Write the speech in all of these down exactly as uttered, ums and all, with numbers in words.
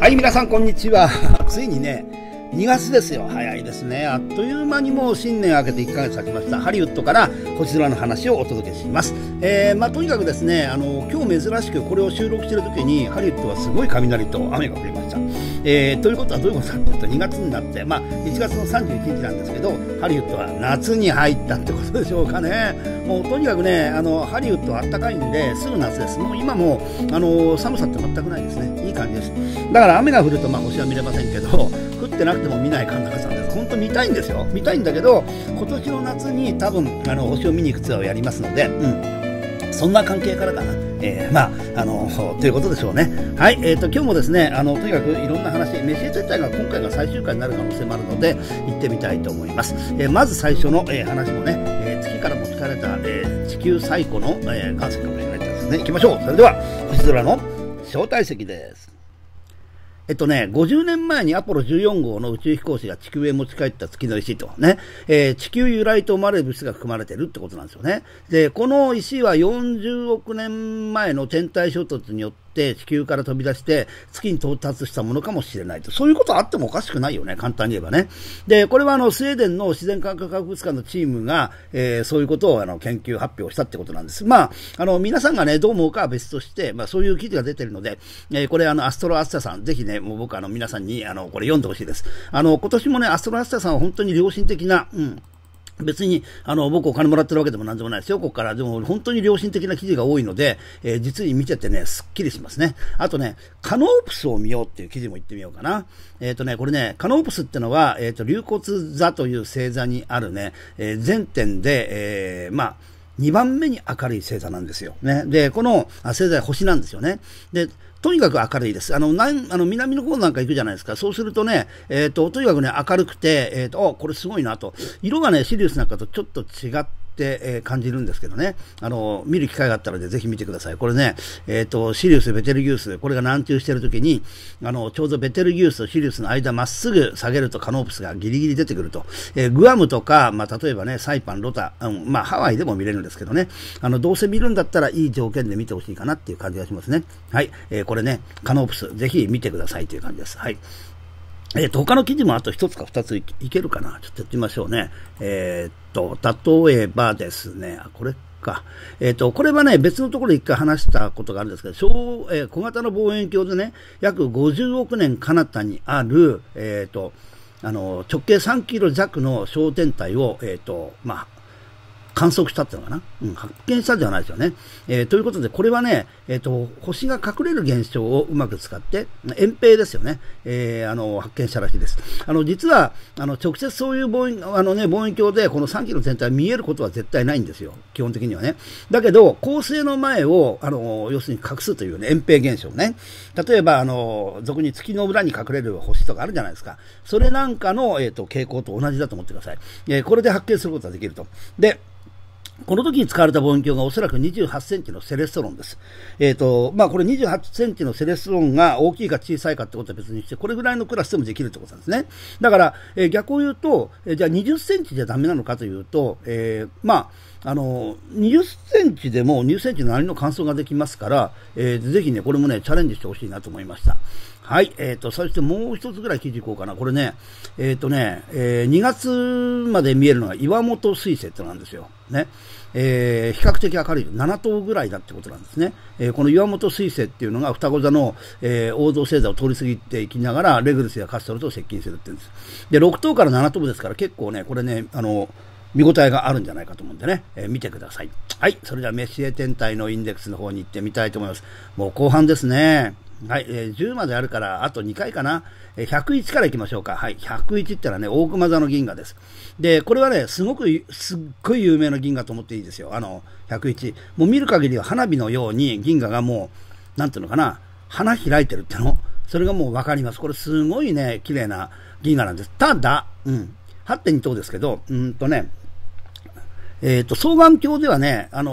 はい、皆さんこんにちは。ついにね、にがつですよ。早いですね。あっという間にもう新年明けていっかげつ経ちました。ハリウッドから星空の話をお届けします。えー、まあとにかくですね、あの今日珍しくこれを収録している時にハリウッドはすごい雷と雨が降りました。えー、ということはどういうことかというと、にがつになって、まあいちがつのさんじゅういちにちなんですけど、ハリウッドは夏に入ったってことでしょうかね。もうとにかくね、あのハリウッドは暖かいんですぐ夏です。もう今もあの寒さって全くないですね。いい感じです。だから雨が降るとまあ星は見れませんけど、降ってなくても見ない感覚なんです。本当見たいんですよ。見たいんだけど、今年の夏に多分あの星を見に行くツアーをやりますので、うん、そんな関係からかな。えー、まああのということでしょうね。はい、えーと今日もですね、あのとにかくいろんな話、メシエ絶対が今回が最終回になる可能性もあるので行ってみたいと思います。えー、まず最初の、えー、話もね、えー、月から持ち帰られた、えー、地球最古の、えー、岩石が見られたですね。行きましょう。それでは星空の招待席です。えっとね、ごじゅうねんまえにアポロじゅうよん号の宇宙飛行士が地球へ持ち帰った月の石とね、えー、地球由来と思われる物質が含まれているってことなんですよね。で、この石はよんじゅうおくねんまえの天体衝突によって地球から飛び出して月に到達したものかもしれないと。そういうことあってもおかしくないよね、簡単に言えばね。で、これはあのスウェーデンの自然科学博物館のチームが、えー、そういうことをあの研究発表したってことなんです。まあ、あの皆さんがね、どう思うかは別として、まあそういう記事が出てるので、えー、これあのアストロアスタさん、ぜひね、もう僕あの皆さんにあのこれ読んでほしいです。あの今年もね、アストロアスタさんは本当に良心的な、うん。別に、あの、僕お金もらってるわけでもなんでもないですよ。ここから。でも、本当に良心的な記事が多いので、えー、実に見ててね、すっきりしますね。あとね、カノープスを見ようっていう記事も言ってみようかな。えっとね、これね、カノープスってのは、えっと、龍骨座という星座にあるね、えー、全点で、えー、まあ、にばんめに明るい星座なんですよ。ね。で、この星座は星なんですよね。で、とにかく明るいです。あの、なん、あの、南の方なんか行くじゃないですか。そうするとね、えっと、とにかくね、明るくて、えっと、これすごいなと。色がね、シリウスなんかとちょっと違って、えー、感じるんですけどね。あの、見る機会があったのでぜひ見てください。これね、えっと、シリウス、ベテルギウス、これが南中してるときに、あの、ちょうどベテルギウスとシリウスの間まっすぐ下げるとカノープスがギリギリ出てくると。えー、グアムとか、まあ、例えばね、サイパン、ロタ、うん、まあ、ハワイでも見れるんですけどね。あの、どうせ見るんだったらいい条件で見てほしいかなっていう感じがしますね。はい。えー、これね、カノープス、ぜひ見てくださいという感じです。はい。えっと、他の記事もあと一つか二ついけるかな。ちょっとやってみましょうね。えー、っと、例えばですね、あ、これか。えー、っと、これはね、別のところで一回話したことがあるんですけど、小、えー、小型の望遠鏡でね、約ごじゅうおくねん彼方にある、えー、っと、あの、直径さんキロ弱の小天体を、えー、っと、まあ、観測したっていうのかな、うん、発見したんじゃないですよね。えー、ということで、これはね、えっと、星が隠れる現象をうまく使って、遠平ですよね。えー、あの、発見したらしいです。あの、実は、あの、直接そういう望遠、あのね、望遠鏡でこのさんキロ全体見えることは絶対ないんですよ。基本的にはね。だけど、恒星の前を、あの、要するに隠すというね、遠平現象ね。例えば、あの、俗に月の裏に隠れる星とかあるじゃないですか。それなんかの、えっと、傾向と同じだと思ってください。えー、これで発見することができると。で、この時に使われた望遠鏡がおそらくにじゅうはちセンチのセレストロンです。えっと、まあ、これにじゅうはちセンチのセレストロンが大きいか小さいかってことは別にして、これぐらいのクラスでもできるってことなんですね。だから、えー、逆を言うと、えー、じゃあにじゅっセンチじゃダメなのかというと、えー、まあ、あの、にじゅっセンチでもにじゅっセンチのなりの観測ができますから、えー、ぜひね、これもね、チャレンジしてほしいなと思いました。はい。えっと、そしてもう一つぐらい記事いこうかな。これね、えっとね、えー、にがつまで見えるのが岩本彗星ってなんですよ。ね。えー、比較的明るい。ななとうぐらいだってことなんですね。えー、この岩本彗星っていうのが双子座の、えー、黄道星座を通り過ぎていきながら、レグルスやカストロと接近するって言うんです。で、ろくとうからななとうですから結構ね、これね、あの、見応えがあるんじゃないかと思うんでね、えー、見てください。はい。それではメシエ天体のインデックスの方に行ってみたいと思います。もう後半ですね。はい、えー、じゅうまであるから、あとにかいかな。えー、ひゃくいちから行きましょうか。はい、ひゃくいちってのはね、大熊座の銀河です。で、これはね、すごく、すっごい有名な銀河と思っていいですよ。あの、ひゃくいち。もう見る限りは花火のように銀河がもう、なんていうのかな、花開いてるっての。それがもうわかります。これすごいね、綺麗な銀河なんです。ただ、うん、はってんにとうですけど、うんとね、えっと、双眼鏡ではね、あの、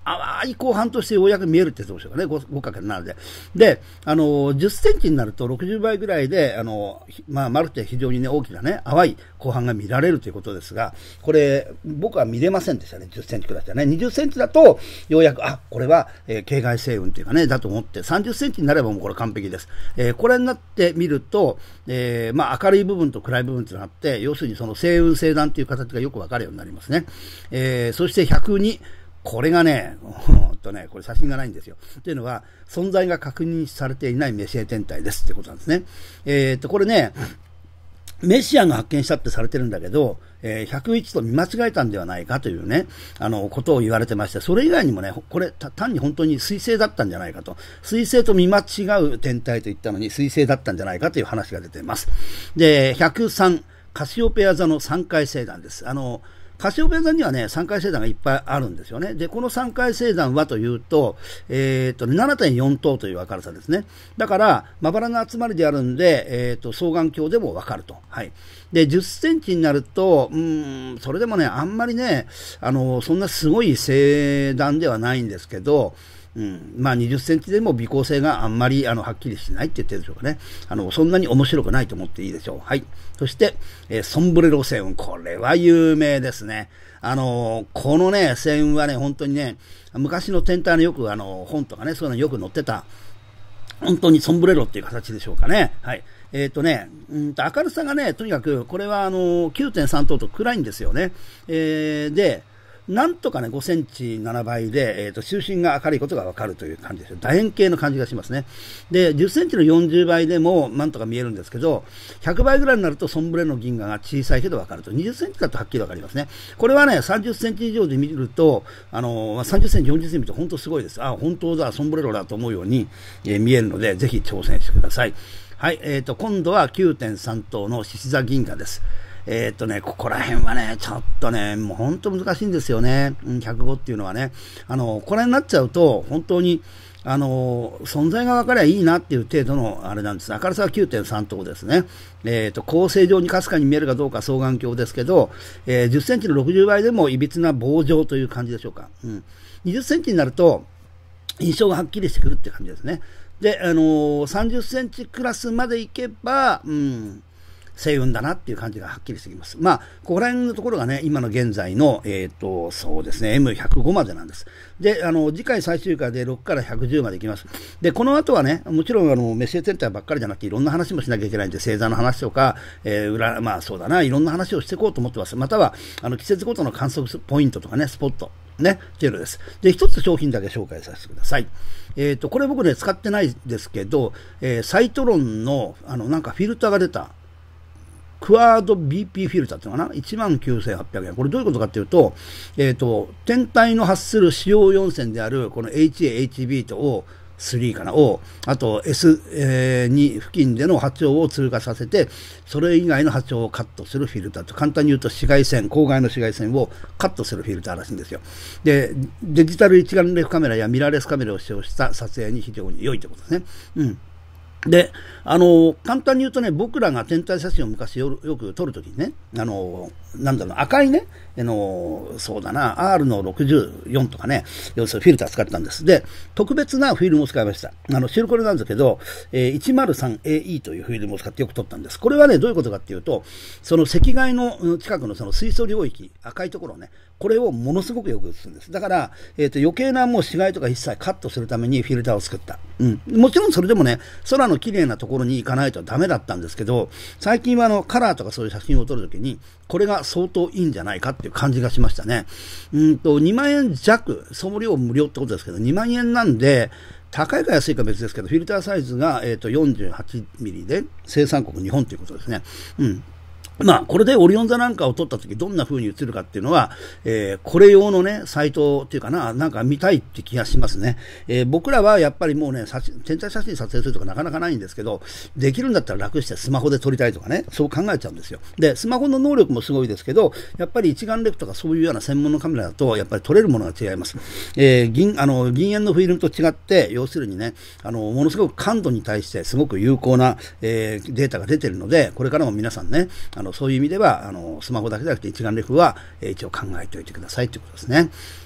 淡い後半としてようやく見えるってどうでしょうかね、ごかけるななで。で、あの、じゅっセンチになるとろくじゅうばいぐらいで、あの、まあ、丸くて非常にね、大きなね、淡い後半が見られるということですが、これ、僕は見れませんでしたね、じゅっセンチくらいでね。にじゅっセンチだと、ようやく、あ、これは、えー、系外星雲というかね、だと思って、さんじゅっセンチになればもうこれ完璧です。えー、これになってみると、えー、まあ、明るい部分と暗い部分というのがあって、要するにその星雲星団という形がよくわかるようになりますね。えー、そしてひゃくに、これがね、ほんとね、これ写真がないんですよ。というのは、存在が確認されていないメシア天体ですってことなんですね。えー、っと、これね、メシアが発見したってされてるんだけど、えー、ひゃくいちと見間違えたんではないかというね、あの、ことを言われてまして、それ以外にもね、これ、単に本当に彗星だったんじゃないかと。彗星と見間違う天体と言ったのに、彗星だったんじゃないかという話が出ています。で、ひゃくさん、カシオペア座のさんかい星団です。あの、カシオペア座にはね、さんかい星団がいっぱいあるんですよね。で、このさんかい星団はというと、えっと、ななてんよん 等という明るさですね。だから、まばらな集まりであるんで、えっと、双眼鏡でもわかると。はい。で、じゅっセンチになると、うーん、それでもね、あんまりね、あの、そんなすごい星団ではないんですけど、うん、まあにじゅっセンチでも微光性があんまりあのはっきりしないって言ってるでしょうかね。あの、そんなに面白くないと思っていいでしょう。はい。そして、えー、ソンブレロ星雲。これは有名ですね。あのー、このね、星雲はね、本当にね、昔の天体のよくあの、本とかね、そういうのよく載ってた、本当にソンブレロっていう形でしょうかね。はい。えっとね、うんと明るさがね、とにかく、これはあの、きゅうてんさん 等と暗いんですよね。えー、で、なんとかね、ごセンチななばいで、えっと、中心が明るいことがわかるという感じですよ。楕円形の感じがしますね。で、じゅっセンチのよんじゅうばいでも、なんとか見えるんですけど、ひゃくばいぐらいになると、ソンブレの銀河が小さいけどわかると。にじゅっセンチだとはっきりわかりますね。これはね、さんじゅっセンチ以上で見ると、あの、さんじゅっセンチ、よんじゅっセンチ見ると本当すごいです。あ、本当だ、ソンブレロだと思うように、えー、見えるので、ぜひ挑戦してください。はい、えっと、今度は きゅうてんさん 等の獅子座銀河です。えっとね、ここら辺はね、ちょっとね、もう本当難しいんですよね。ひゃくごっていうのはね。あの、これになっちゃうと、本当に、あの、存在が分かりゃいいなっていう程度のあれなんです。明るさは きゅうてんさん 等ですね。えっと、恒星状にかすかに見えるかどうか双眼鏡ですけど、えー、じゅっセンチのろくじゅうばいでも歪な棒状という感じでしょうか。うん。にじゅっセンチになると、印象がはっきりしてくるっていう感じですね。で、あのー、さんじゅっセンチクラスまでいけば、うん、星雲だなっていう感じがはっきりしてきます。まあ、ここら辺のところがね、今の現在の、えっと、そうですね、エムひゃくご までなんです。で、あの、次回最終回でろくからひゃくじゅうまでいきます。で、この後はね、もちろん、あの、メッセージ天体ばっかりじゃなくて、いろんな話もしなきゃいけないんで、星座の話とか、えー、裏、まあそうだな、いろんな話をしていこうと思ってます。または、あの、季節ごとの観測ポイントとかね、スポット。ね、っていうのです。で、一つ商品だけ紹介させてください。えっと、これ僕ね、使ってないですけど、えー、サイトロンの、あの、なんかフィルターが出た、クワード ビーピー フィルターっていうのかな ?いちまんきゅうせんはっぴゃくえん。これどういうことかっていうと、えっと、天体の発する主要よん線である、この エイチエー、エイチビー と オースリー かなを、あと エスに 付近での波長を通過させて、それ以外の波長をカットするフィルターと、簡単に言うと紫外線、光外の紫外線をカットするフィルターらしいんですよ。で、デジタル一眼レフカメラやミラーレスカメラを使用した撮影に非常に良いということですね。うん。で、あの、簡単に言うとね、僕らが天体写真を昔よく撮るときにね、あの、なんだろう、赤いね、あの、そうだな、アール のろくじゅうよんとかね、要するにフィルター使ったんです。で、特別なフィルムを使いました。あの、白黒なんですけど、えー、いちまるさんエーイー というフィルムを使ってよく撮ったんです。これはね、どういうことかっていうと、その赤外の近くのその水素領域、赤いところね、これをものすごくよく映すんです。だから、えっと、余計なもう紫外とか一切カットするためにフィルターを作った。うん。もちろんそれでもね、空の綺麗なところに行かないとダメだったんですけど、最近はあの、カラーとかそういう写真を撮るときに、これが相当いいんじゃないかっていう感じがしましたね。うんと、にまんえん弱、送料無料ってことですけど、にまんえんなんで、高いか安いか別ですけど、フィルターサイズが、えっと、よんじゅうはちミリで、生産国日本ということですね。うん。まあ、これでオリオン座なんかを撮ったときどんな風に映るかっていうのは、えー、これ用のね、サイトっていうかな、なんか見たいって気がしますね。えー、僕らはやっぱりもうね、天体写真撮影するとかなかなかないんですけど、できるんだったら楽してスマホで撮りたいとかね、そう考えちゃうんですよ。で、スマホの能力もすごいですけど、やっぱり一眼レフとかそういうような専門のカメラだと、やっぱり撮れるものが違います。えー、銀、あの、銀塩のフィルムと違って、要するにね、あの、ものすごく感度に対してすごく有効な、えー、データが出てるので、これからも皆さんね、あの、そういう意味では、あの、スマホだけじゃなくて一眼レフは、えー、一応考えておいてくださいということですね。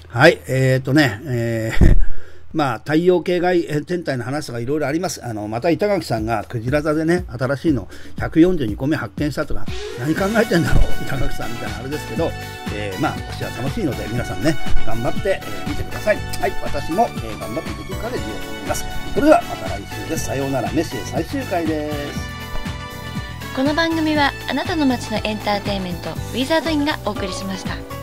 はい、えー、っとね、えーまあ、太陽系外天体の話とかいろいろあります。あの、また板垣さんがクジラ座でね、新しいのひゃくよんじゅうにこめ発見したとか、何考えてんだろう、板垣さんみたいなあれですけど、えー、まあ、私は楽しいので、皆さんね、頑張って、えー、見てください。はい、私も、えー、頑張ってできるから見ようと思います。それではまた来週です。さようなら、メッシュ最終回です。 この番組はあなたの街のエンターテインメントウィザードインがお送りしました。